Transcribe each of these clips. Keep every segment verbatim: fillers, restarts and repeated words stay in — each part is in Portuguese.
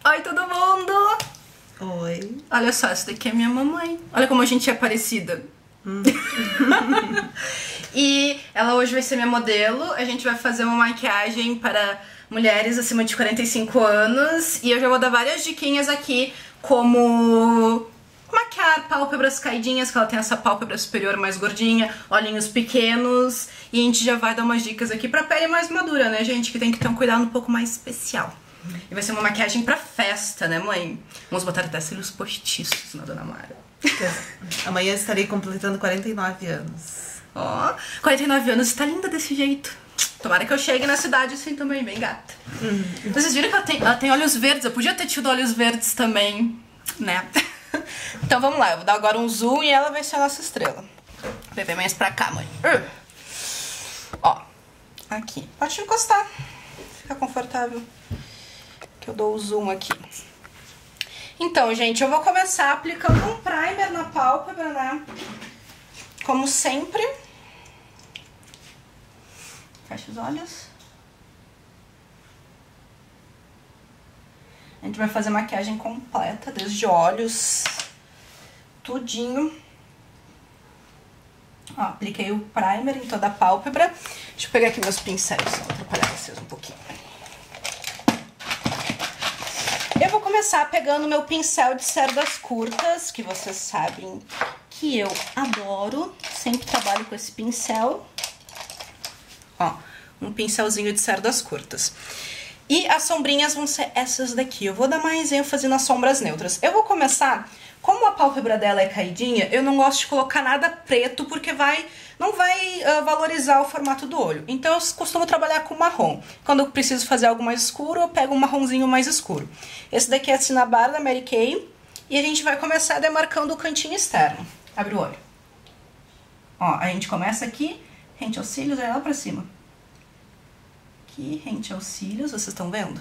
Oi, todo mundo! Oi. Olha só, essa daqui é minha mamãe. Olha como a gente é parecida. Hum. E ela hoje vai ser minha modelo. A gente vai fazer uma maquiagem para mulheres acima de quarenta e cinco anos. E eu já vou dar várias diquinhas aqui, como maquiar pálpebras caidinhas, que ela tem essa pálpebra superior mais gordinha, olhinhos pequenos. E a gente já vai dar umas dicas aqui pra pele mais madura, né, gente? Que tem que ter um cuidado um pouco mais especial. E vai ser uma maquiagem pra festa, né, mãe? Vamos botar até cílios postiços na Dona Mara. Amanhã estarei completando quarenta e nove anos. Ó, oh, quarenta e nove anos e tá linda desse jeito. Tomara que eu chegue na cidade assim também, bem gata. Uhum. Vocês viram que ela tem, ela tem olhos verdes? Eu podia ter tido olhos verdes também, né? Então vamos lá, eu vou dar agora um zoom e ela vai ser a nossa estrela. Bebê mais pra cá, mãe. Uh. Ó, aqui. Pode encostar. Fica confortável. Que eu dou o zoom aqui. Então, gente, eu vou começar aplicando um primer na pálpebra, né? Como sempre. Fecha os olhos. A gente vai fazer maquiagem completa, desde olhos, tudinho. Ó, apliquei o primer em toda a pálpebra. Deixa eu pegar aqui meus pincéis, vou atrapalhar vocês um pouquinho. Eu vou começar pegando meu pincel de cerdas curtas, que vocês sabem que eu adoro. Sempre trabalho com esse pincel. Ó, um pincelzinho de cerdas curtas. E as sombrinhas vão ser essas daqui. Eu vou dar mais ênfase nas sombras neutras. Eu vou começar, como a pálpebra dela é caidinha, eu não gosto de colocar nada preto, porque vai, não vai uh, valorizar o formato do olho. Então eu costumo trabalhar com marrom. Quando eu preciso fazer algo mais escuro, eu pego um marronzinho mais escuro. Esse daqui é a Cinnabar da Mary Kay. E a gente vai começar demarcando o cantinho externo. Abre o olho. Ó, a gente começa aqui, rente aos cílios, aí lá pra cima. Aqui, rente aos cílios, vocês estão vendo?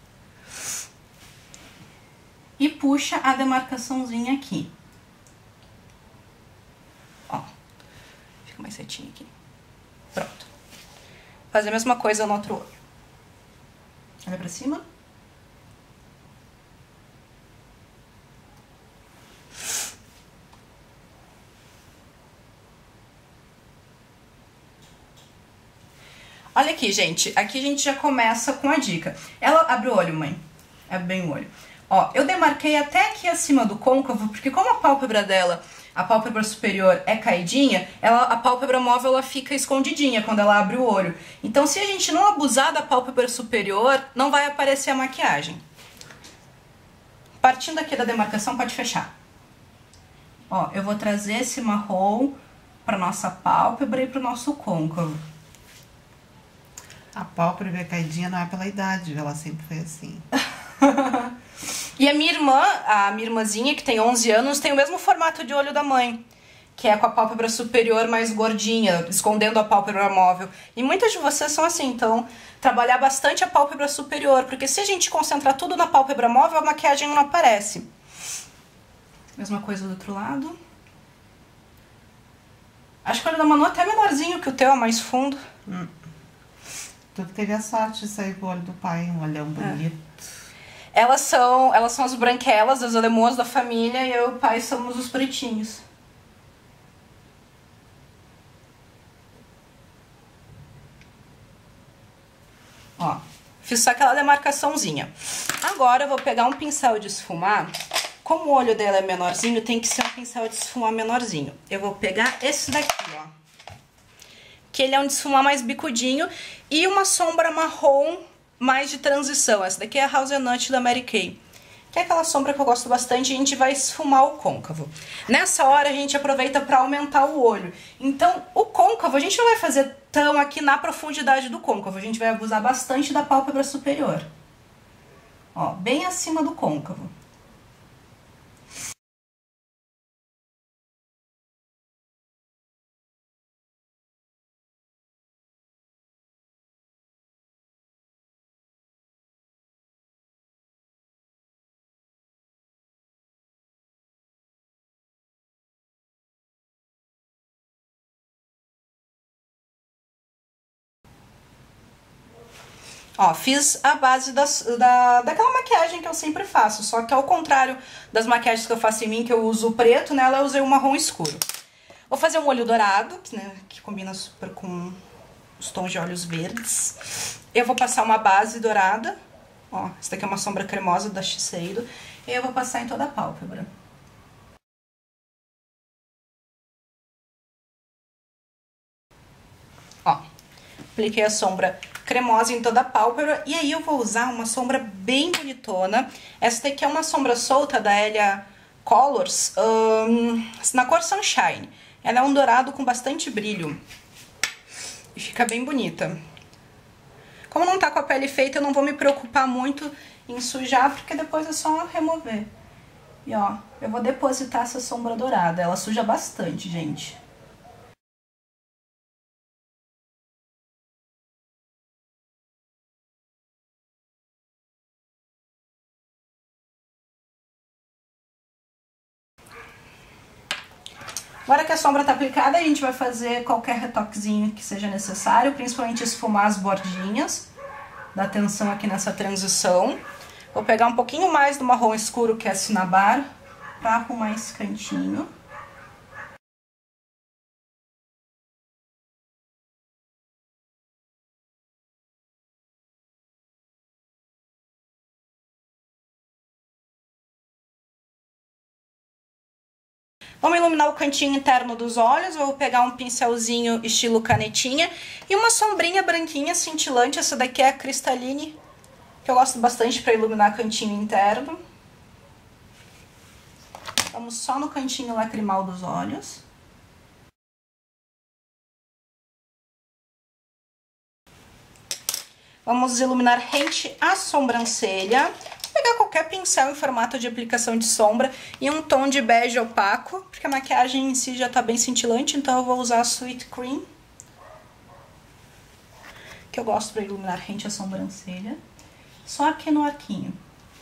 E puxa a demarcaçãozinha aqui. Ó, fica mais certinho aqui. Pronto. Fazer a mesma coisa no outro olho. Olha pra cima. Olha aqui, gente. Aqui a gente já começa com a dica. Ela abre o olho, mãe. Abre bem o olho. Ó, eu demarquei até aqui acima do côncavo, porque como a pálpebra dela, a pálpebra superior é caidinha, ela, a pálpebra móvel ela fica escondidinha quando ela abre o olho. Então, se a gente não abusar da pálpebra superior, não vai aparecer a maquiagem. Partindo aqui da demarcação, pode fechar. Ó, eu vou trazer esse marrom pra nossa pálpebra e pro nosso côncavo. A pálpebra caidinha não é pela idade, ela sempre foi assim. E a minha irmã, a minha irmãzinha, que tem onze anos, tem o mesmo formato de olho da mãe, que é com a pálpebra superior mais gordinha, escondendo a pálpebra móvel. E muitas de vocês são assim, então trabalhar bastante a pálpebra superior, porque se a gente concentrar tudo na pálpebra móvel, a maquiagem não aparece. Mesma coisa do outro lado. Acho que o olho da Manu é até menorzinho que o teu, é mais fundo. Hum. Tu teve a sorte de sair com o olho do pai, um olhão bonito. É. Elas são, elas são as branquelas, as alemoas da família, e eu e o pai somos os pretinhos. Ó, fiz só aquela demarcaçãozinha. Agora eu vou pegar um pincel de esfumar. Como o olho dela é menorzinho, tem que ser um pincel de esfumar menorzinho. Eu vou pegar esse daqui, ó. Que ele é um de esfumar mais bicudinho. E uma sombra marrom mais de transição. Essa daqui é a House Nut da Mary Kay. Que é aquela sombra que eu gosto bastante, e a gente vai esfumar o côncavo. Nessa hora a gente aproveita para aumentar o olho. Então o côncavo a gente não vai fazer tão aqui na profundidade do côncavo. A gente vai abusar bastante da pálpebra superior. Ó, bem acima do côncavo. Ó, fiz a base das, da, daquela maquiagem que eu sempre faço, só que ao contrário das maquiagens que eu faço em mim, que eu uso o preto, nela eu usei o marrom escuro. Vou fazer um olho dourado, né, que combina super com os tons de olhos verdes. Eu vou passar uma base dourada, ó, essa daqui é uma sombra cremosa da Shiseido, e eu vou passar em toda a pálpebra. Ó, apliquei a sombra cremosa em toda a pálpebra, e aí eu vou usar uma sombra bem bonitona. Essa daqui é uma sombra solta da Elia Colors, um, na cor Sunshine. Ela é um dourado com bastante brilho e fica bem bonita. Como não tá com a pele feita, eu não vou me preocupar muito em sujar, porque depois é só remover. E ó, eu vou depositar essa sombra dourada, ela suja bastante, gente. Agora que a sombra tá aplicada, a gente vai fazer qualquer retoquezinho que seja necessário, principalmente esfumar as bordinhas, dar atenção aqui nessa transição. Vou pegar um pouquinho mais do marrom escuro, que é Cinnabar, pra arrumar esse cantinho. Vamos iluminar o cantinho interno dos olhos. Vou pegar um pincelzinho estilo canetinha e uma sombrinha branquinha cintilante. Essa daqui é a Crystaline, que eu gosto bastante para iluminar cantinho interno. Vamos só no cantinho lacrimal dos olhos. Vamos iluminar rente à sobrancelha. Vou pegar qualquer pincel em formato de aplicação de sombra e um tom de bege opaco, porque a maquiagem em si já tá bem cintilante, então eu vou usar a Sweet Cream, que eu gosto para iluminar rente à sobrancelha. Só aqui no arquinho,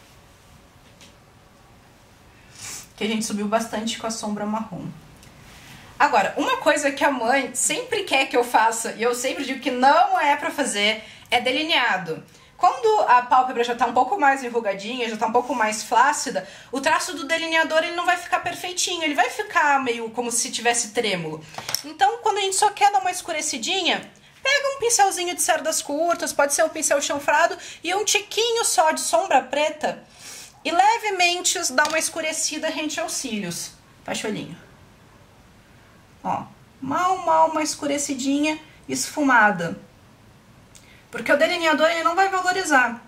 que a gente subiu bastante com a sombra marrom. Agora, uma coisa que a mãe sempre quer que eu faça, e eu sempre digo que não é pra fazer, é delineado. Quando a pálpebra já tá um pouco mais enrugadinha, já tá um pouco mais flácida, o traço do delineador ele não vai ficar perfeitinho, ele vai ficar meio como se tivesse trêmulo. Então, quando a gente só quer dar uma escurecidinha, pega um pincelzinho de cerdas curtas, pode ser um pincel chanfrado, e um tiquinho só de sombra preta, e levemente dá uma escurecida rente aos cílios. Fecha o olhinho. Ó, mal, mal uma escurecidinha esfumada. Porque o delineador ele não vai valorizar.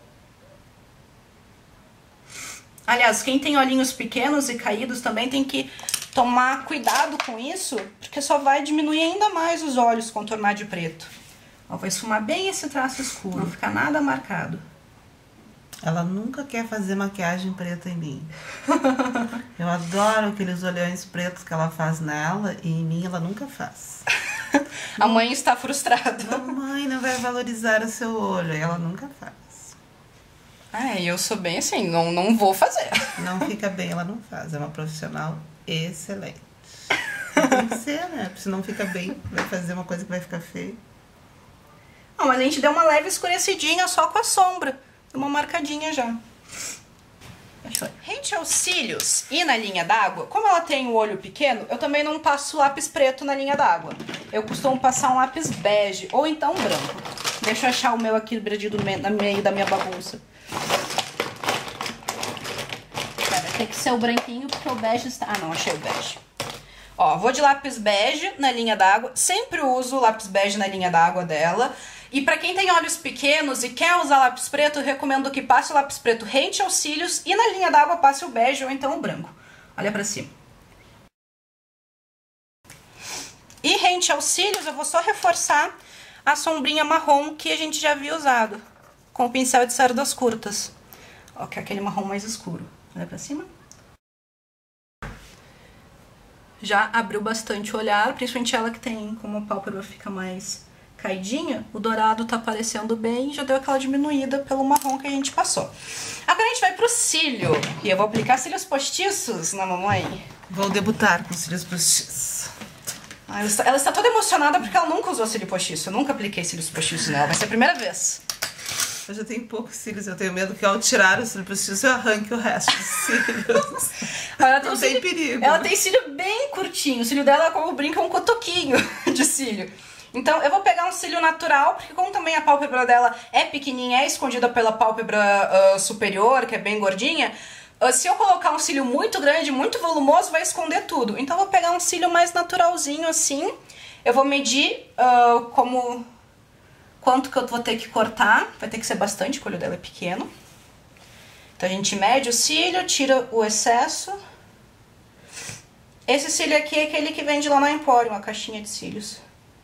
Aliás, quem tem olhinhos pequenos e caídos também tem que tomar cuidado com isso, porque só vai diminuir ainda mais os olhos contornar de preto. Ó, vou esfumar bem esse traço escuro, não ficar nada marcado. Ela nunca quer fazer maquiagem preta em mim. Eu adoro aqueles olhões pretos que ela faz nela e em mim ela nunca faz. A mãe está frustrada. Mamãe não vai valorizar o seu olho. E ela nunca faz. É, eu sou bem assim, não, não vou fazer. Não fica bem, ela não faz. É uma profissional excelente. Tem que ser, né? Se não fica bem, vai fazer uma coisa que vai ficar feia. Não, mas a gente deu uma leve escurecidinha só com a sombra. Uma marcadinha já. Rente aos cílios e na linha d'água, como ela tem o olho pequeno, eu também não passo lápis preto na linha d'água. Eu costumo passar um lápis bege ou então branco. Deixa eu achar o meu aqui perdido no meio da minha bagunça. Pera, tem que ser o branquinho porque o bege está... Ah, não, achei o bege. Ó, vou de lápis bege na linha d'água. Sempre uso lápis bege na linha d'água dela. E pra quem tem olhos pequenos e quer usar lápis preto, eu recomendo que passe o lápis preto rente aos cílios e na linha d'água passe o bege ou então o branco. Olha pra cima. E rente aos cílios eu vou só reforçar a sombrinha marrom que a gente já havia usado, com o pincel de cerdas curtas. Ó, que é aquele marrom mais escuro. Olha pra cima. Já abriu bastante o olhar, principalmente ela que tem, como a pálpebra fica mais caidinha, o dourado tá aparecendo bem, já deu aquela diminuída pelo marrom que a gente passou. Agora a gente vai pro cílio, e eu vou aplicar cílios postiços na mamãe. Vou debutar com cílios postiços. Ah, ela, está, ela está toda emocionada porque ela nunca usou cílio postiço, eu nunca apliquei cílios postiços nela, vai ser a primeira vez. Eu já tenho poucos cílios, eu tenho medo que ao tirar os cílios postiços eu arranque o resto dos cílios. Ela tem Não um tem cílio, perigo. Ela tem cílio bem curtinho. O cílio dela, como brinca, é um cotoquinho de cílio. Então eu vou pegar um cílio natural, porque como também a pálpebra dela é pequenininha, é escondida pela pálpebra uh, superior, que é bem gordinha, uh, se eu colocar um cílio muito grande, muito volumoso, vai esconder tudo. Então eu vou pegar um cílio mais naturalzinho assim. Eu vou medir uh, como quanto que eu vou ter que cortar. Vai ter que ser bastante, porque o olho dela é pequeno. Então a gente mede o cílio, tira o excesso. Esse cílio aqui é aquele que vende lá na Emporium, a caixinha de cílios.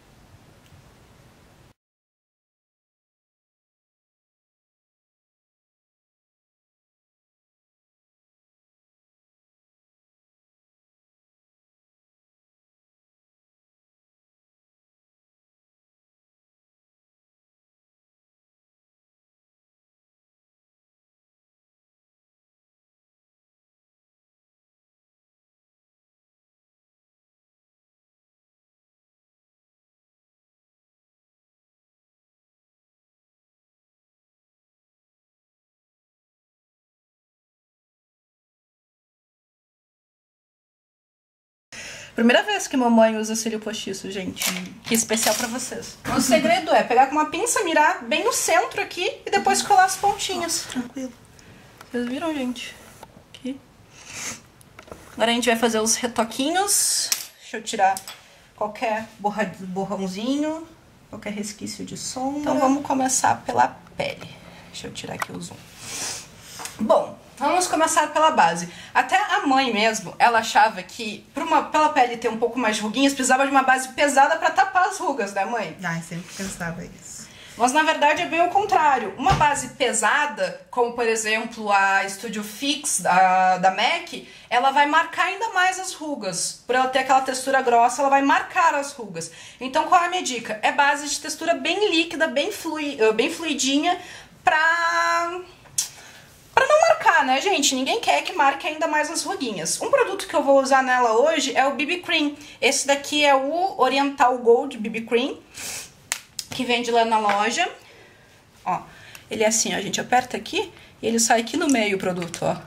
Primeira vez que mamãe usa cílio postiço, gente. Que especial pra vocês. O segredo é pegar com uma pinça, mirar bem no centro aqui e depois colar as pontinhas. Tranquilo. Vocês viram, gente? Aqui. Agora a gente vai fazer os retoquinhos. Deixa eu tirar qualquer borra, borrãozinho, qualquer resquício de sombra. Então vamos começar pela pele. Deixa eu tirar aqui o zoom. Bom, vamos começar pela base. Até a mãe mesmo, ela achava que pra uma, pela pele ter um pouco mais de ruguinhas, precisava de uma base pesada pra tapar as rugas, né, mãe? Ai, sempre pensava isso. Mas na verdade é bem o contrário. Uma base pesada, como por exemplo a Studio Fix da, da MAC, ela vai marcar ainda mais as rugas. Por ela ter aquela textura grossa, ela vai marcar as rugas. Então qual é a minha dica? É base de textura bem líquida, bem, flui, bem fluidinha, pra... Pra não marcar, né, gente? Ninguém quer que marque ainda mais as ruguinhas. Um produto que eu vou usar nela hoje é o B B Cream. Esse daqui é o Oriental Gold B B Cream, que vende lá na loja. Ó, ele é assim, ó, a gente aperta aqui e ele sai aqui no meio o produto, ó.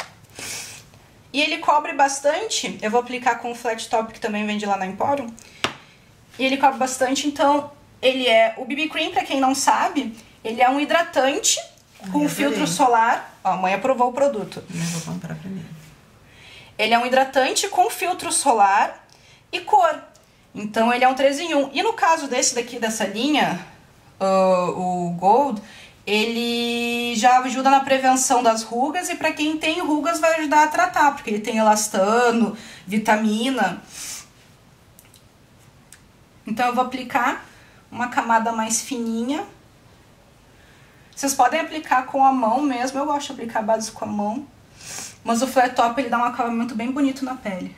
E ele cobre bastante. Eu vou aplicar com o Flat Top, que também vende lá na Emporium. E ele cobre bastante, então ele é... O B B Cream, pra quem não sabe, ele é um hidratante com Ai, filtro solar. Ó, a mãe aprovou o produto. Eu vou comprar pra mim. Ele é um hidratante com filtro solar e cor. Então ele é um três em um. E no caso desse daqui, dessa linha, uh, o Gold, ele já ajuda na prevenção das rugas. E pra quem tem rugas vai ajudar a tratar, porque ele tem elastano, vitamina. Então eu vou aplicar uma camada mais fininha. Vocês podem aplicar com a mão mesmo, eu gosto de aplicar base com a mão. Mas o Flat Top, ele dá um acabamento bem bonito na pele.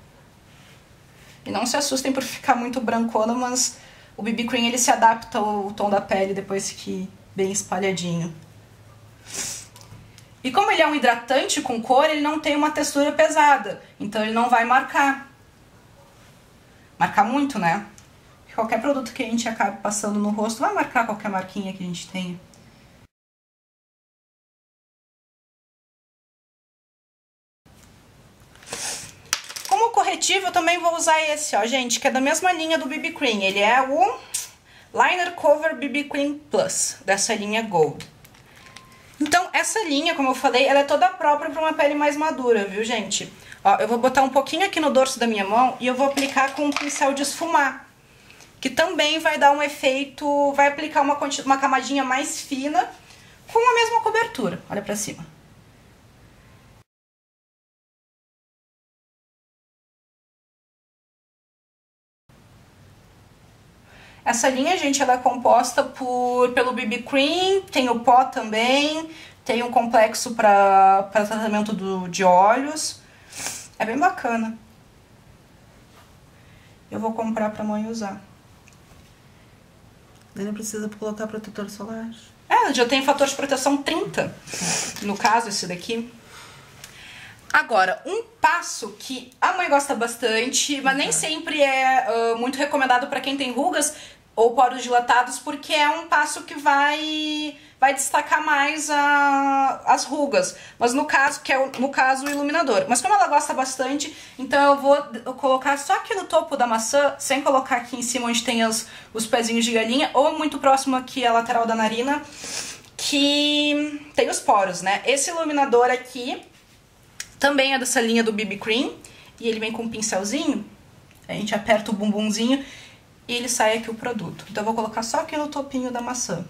E não se assustem por ficar muito brancona, mas o B B Cream, ele se adapta ao tom da pele depois que bem espalhadinho. E como ele é um hidratante com cor, ele não tem uma textura pesada. Então ele não vai marcar. Marcar muito, né? Qualquer produto que a gente acabe passando no rosto vai marcar qualquer marquinha que a gente tenha. Como corretivo, eu também vou usar esse, ó, gente, que é da mesma linha do B B Cream. Ele é o Liner Cover B B Cream Plus, dessa linha Gold. Então, essa linha, como eu falei, ela é toda própria para uma pele mais madura, viu, gente? Ó, eu vou botar um pouquinho aqui no dorso da minha mão e eu vou aplicar com um pincel de esfumar, que também vai dar um efeito, vai aplicar uma, uma camadinha mais fina com a mesma cobertura. Olha pra cima. Essa linha, gente, ela é composta por, pelo B B Cream, tem o pó também, tem um complexo para tratamento do, de olhos. É bem bacana. Eu vou comprar pra mãe usar. Não precisa colocar protetor solar. É, já tem fator de proteção trinta, no caso esse daqui. Agora, um passo que a mãe gosta bastante, mas nem sempre é uh, muito recomendado para quem tem rugas, ou poros dilatados, porque é um passo que vai, vai destacar mais a, as rugas. Mas no caso, que é o, no caso o iluminador. Mas como ela gosta bastante, então eu vou colocar só aqui no topo da maçã, sem colocar aqui em cima onde tem os, os pezinhos de galinha, ou muito próximo aqui à lateral da narina, que tem os poros, né? Esse iluminador aqui também é dessa linha do B B Cream, e ele vem com um pincelzinho, a gente aperta o bumbumzinho e ele sai aqui o produto. Então eu vou colocar só aqui no topinho da maçã.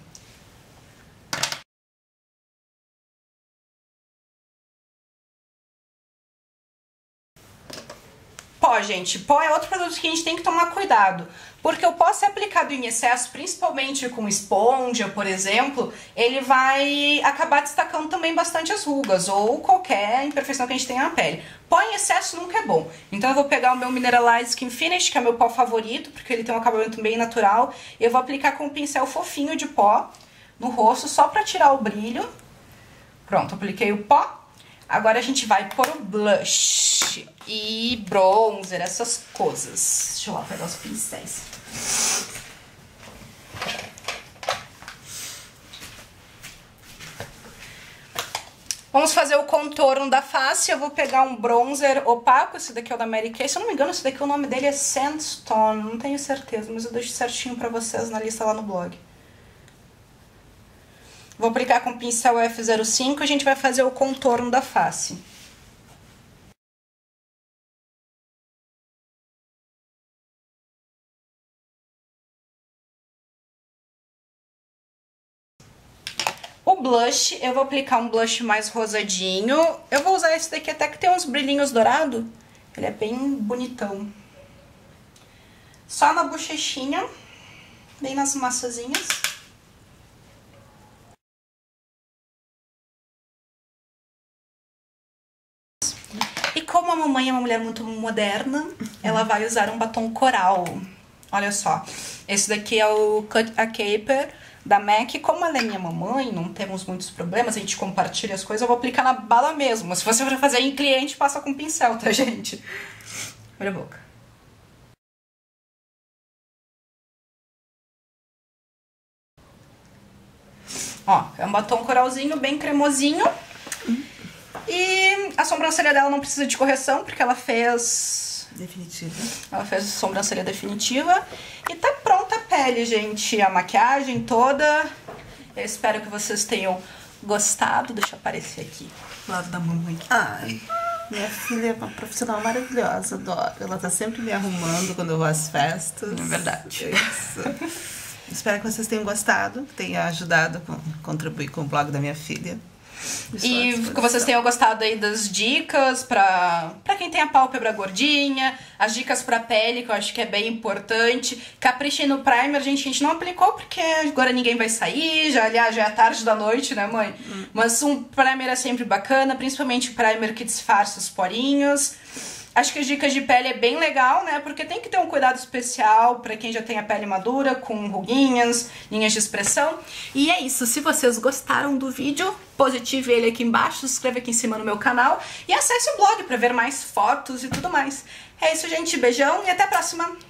Pó, gente, pó é outro produto que a gente tem que tomar cuidado, porque o pó, se aplicado em excesso, principalmente com esponja, por exemplo, ele vai acabar destacando também bastante as rugas ou qualquer imperfeição que a gente tenha na pele. Pó em excesso nunca é bom. Então eu vou pegar o meu Mineralize Skin Finish, que é meu pó favorito, porque ele tem um acabamento bem natural, e eu vou aplicar com um pincel fofinho de pó no rosto, só pra tirar o brilho. Pronto, apliquei o pó. Agora a gente vai pôr o blush e bronzer, essas coisas. Deixa eu lá pegar os pincéis. Vamos fazer o contorno da face. Eu vou pegar um bronzer opaco, esse daqui é o da Mary Kay. Se eu não me engano, esse daqui o nome dele é Sandstone, não tenho certeza, mas eu deixo certinho pra vocês na lista lá no blog. Vou aplicar com o pincel F zero cinco e a gente vai fazer o contorno da face. O blush, eu vou aplicar um blush mais rosadinho. Eu vou usar esse daqui até que tem uns brilhinhos dourados. Ele é bem bonitão. Só na bochechinha, bem nas maçãzinhas. E como a mamãe é uma mulher muito moderna, ela vai usar um batom coral. Olha só, esse daqui é o Cut a Caper da MAC. Como ela é minha mamãe, não temos muitos problemas, a gente compartilha as coisas, eu vou aplicar na bala mesmo. Se você for fazer em cliente, passa com pincel, tá, gente? Olha a boca. Ó, é um batom coralzinho, bem cremosinho. E a sobrancelha dela não precisa de correção, porque ela fez... Definitiva. Ela fez a sobrancelha definitiva. E tá pronta a pele, gente. A maquiagem toda. Eu espero que vocês tenham gostado. Deixa eu aparecer aqui do lado da mamãe. Ai, minha filha é uma profissional maravilhosa, adoro. Ela tá sempre me arrumando quando eu vou às festas. É verdade. Isso. Espero que vocês tenham gostado, que tenha ajudado a contribuir com o blog da minha filha. E que vocês tenham gostado aí das dicas pra, pra quem tem a pálpebra gordinha, as dicas pra pele, que eu acho que é bem importante. Caprichem no primer, gente, a gente não aplicou porque agora ninguém vai sair, já, aliás, já é tarde da noite, né, mãe? Hum. Mas um primer é sempre bacana, principalmente o primer que disfarça os porinhos. Acho que as dicas de pele é bem legal, né? Porque tem que ter um cuidado especial pra quem já tem a pele madura, com ruguinhas, linhas de expressão. E é isso. Se vocês gostaram do vídeo, positive ele aqui embaixo, se inscreva aqui em cima no meu canal e acesse o blog pra ver mais fotos e tudo mais. É isso, gente. Beijão e até a próxima!